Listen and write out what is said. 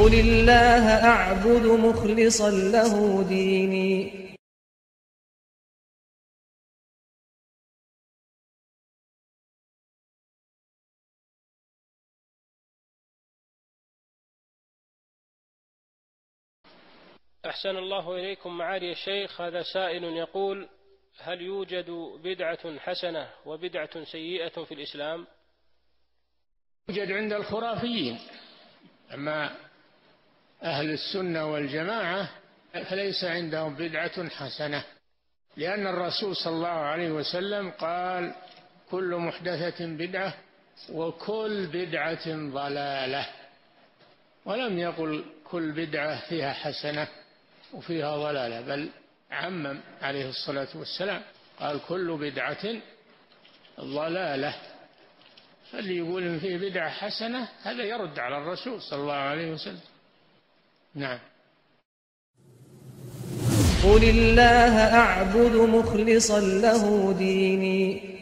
قل الله أعبد مخلصا له ديني. أحسن الله إليكم معالي الشيخ. هذا سائل يقول: هل يوجد بدعة حسنة وبدعة سيئة في الإسلام؟ يوجد عند الخرافيين، أما أهل السنة والجماعة فليس عندهم بدعة حسنة، لأن الرسول صلى الله عليه وسلم قال: كل محدثة بدعة وكل بدعة ضلالة، ولم يقل كل بدعة فيها حسنة وفيها ضلالة، بل عمم عليه الصلاة والسلام قال: كل بدعة ضلالة. فاللي يقول إن فيه بدعة حسنة هذا يرد على الرسول صلى الله عليه وسلم. نعم. قل الله أعبد مخلصا له ديني.